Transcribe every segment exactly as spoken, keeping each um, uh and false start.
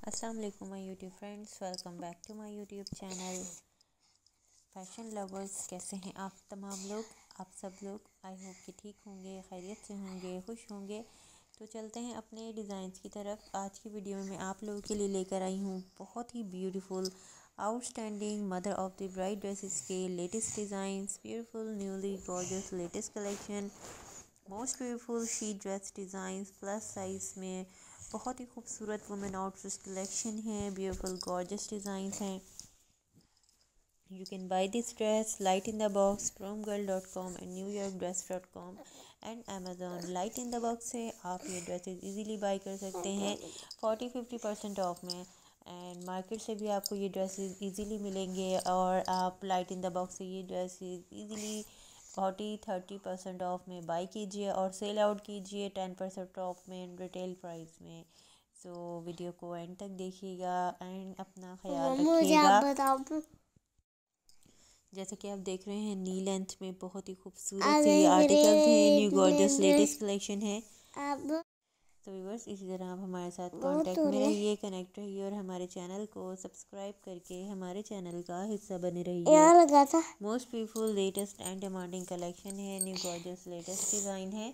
अस्सलाम वालेकुम my YouTube friends, welcome back to my YouTube channel fashion lovers. कैसे हैं आप तमाम लोग? आप सब लोग आई होप कि ठीक होंगे, खैरियत से होंगे, खुश होंगे। तो चलते हैं अपने डिज़ाइंस की तरफ। आज की वीडियो में मैं आप लोगों के लिए लेकर आई हूँ बहुत ही beautiful outstanding mother of the bride dresses के latest designs, beautiful newly gorgeous latest collection, most beautiful she dress designs plus size में बहुत ही खूबसूरत वुमेन आउटफिट कलेक्शन है। ब्यूटीफुल गॉर्जियस डिज़ाइंस हैं। You can buy this dress Light in the Box prom girl dot com and New York dress dot com and Amazon. Light in the box से आप ये dresses easily bye कर सकते हैं forty fifty percent off में, and market से भी आपको ये ड्रेसेस इजीली मिलेंगे। और आप लाइट इन द बॉक्स से ये dresses easily forty thirty percent off में बाई कीजिए और सेल आउट कीजिए टेन परसेंट ऑफ में रिटेल प्राइस में। सो so, वीडियो को एंड तक देखिएगा एंड अपना ख्याल रखिएगा। जैसे कि आप देख रहे हैं नी लेंथ में बहुत ही खूबसूरत से ये आर्टिकल्स हैं, न्यू गॉर्जियस लेटेस्ट कलेक्शन है। तो व्यूअर्स, इसी तरह आप हमारे साथ कांटेक्ट में रहिए, कनेक्ट रहिए और हमारे चैनल को सब्सक्राइब करके हमारे चैनल का हिस्सा बने रहिए। Most beautiful latest and demanding collection है, न्यू गॉर्जियस लेटेस्ट डिज़ाइन है।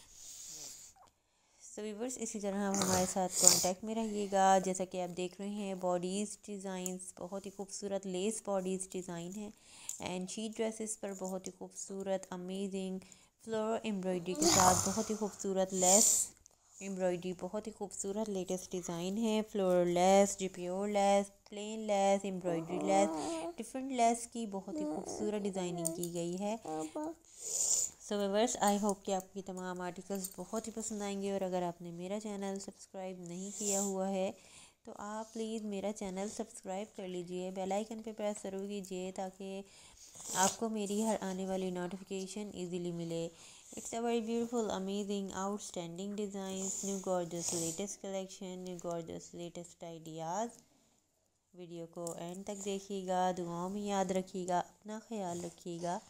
सो व्यूअर्स, इसी तरह आप हमारे साथ कांटेक्ट में रहिएगा। जैसा कि आप देख रहे हैं बॉडीज़ डिज़ाइंस बहुत ही खूबसूरत लेस बॉडीज़ डिज़ाइन है, एंड शीट ड्रेसेस पर बहुत ही खूबसूरत अमेजिंग फ्लोरल एम्ब्रॉयडरी के साथ बहुत ही खूबसूरत लेस एम्ब्रॉयडरी, बहुत ही खूबसूरत लेटेस्ट डिज़ाइन है। Floral lace, guipure lace, plain lace, embroidery lace, different lace की बहुत ही खूबसूरत डिज़ाइनिंग की गई है। सो व्यूअर्स, आई होप कि आपकी तमाम आर्टिकल्स बहुत ही पसंद आएंगे। और अगर आपने मेरा चैनल सब्सक्राइब नहीं किया हुआ है तो आप प्लीज़ मेरा चैनल सब्सक्राइब कर लीजिए, बेल आइकन पे प्रेस ज़रूर कीजिए ताकि आपको मेरी हर आने वाली नोटिफिकेशन इजीली मिले। It's a very beautiful amazing outstanding designs, new gorgeous latest collection, new gorgeous latest ideas. Video को एंड तक देखिएगा, दुआओं में याद रखिएगा, अपना ख्याल रखिएगा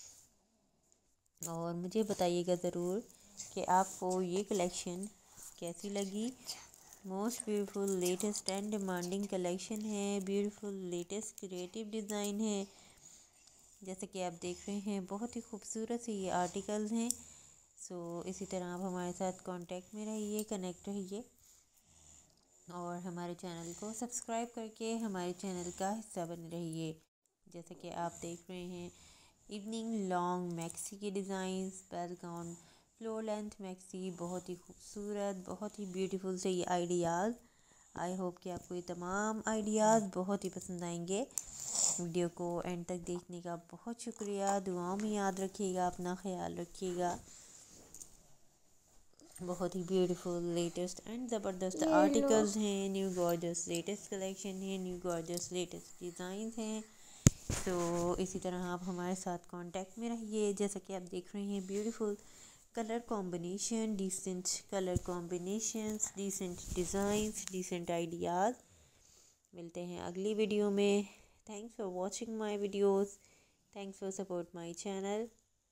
और मुझे बताइएगा ज़रूर कि आपको ये कलेक्शन कैसी लगी। Most beautiful latest and demanding collection है, ब्यूटीफुल लेटेस्ट क्रिएटिव डिज़ाइन है। जैसे कि आप देख रहे हैं बहुत ही खूबसूरत से ये आर्टिकल्स हैं। सो इसी तरह आप हमारे साथ कांटेक्ट में रहिए, कनेक्ट रहिए और हमारे चैनल को सब्सक्राइब करके हमारे चैनल का हिस्सा बने रहिए। जैसे कि आप देख रहे हैं इवनिंग लॉन्ग मैक्सी के designs, bell gown, floor length maxi, बहुत ही खूबसूरत, बहुत ही ब्यूटीफुल से ये आइडियाज़। आई होप कि आपको ये तमाम आइडियाज़ बहुत ही पसंद आएंगे। वीडियो को एंड तक देखने का बहुत शुक्रिया। दुआओं में याद रखिएगा, अपना ख्याल रखिएगा। बहुत ही ब्यूटीफुल लेटेस्ट एंड ज़बरदस्त आर्टिकल्स हैं, न्यू गॉर्जियस लेटेस्ट कलेक्शन है, न्यू गॉर्जियस लेटेस्ट डिज़ाइंस हैं। तो इसी तरह आप हमारे साथ कांटेक्ट में रहिए। जैसा कि आप देख रहे हैं beautiful colour combination, decent colour combinations, decent designs, decent ideas. मिलते हैं अगली वीडियो में। Thanks for watching my videos, thanks for support my channel.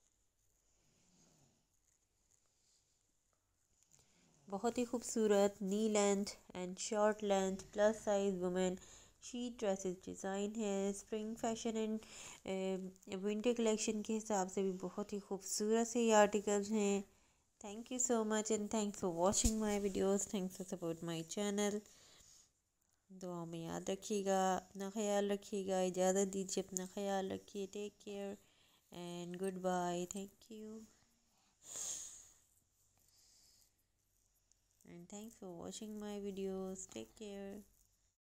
बहुत ही खूबसूरत knee length and short length plus size women sheet dresses design है। Spring fashion and winter collection के हिसाब से भी बहुत ही खूबसूरत से ये आर्टिकल्स हैं। Thank you so much and thanks for watching my videos, thanks for support my channel. दुआ में याद रखिएगा, अपना ख्याल रखिएगा, इजाज़त दीजिए, अपना ख्याल रखिए। Take care and good bye. Thank you and thanks for watching my videos. Take care.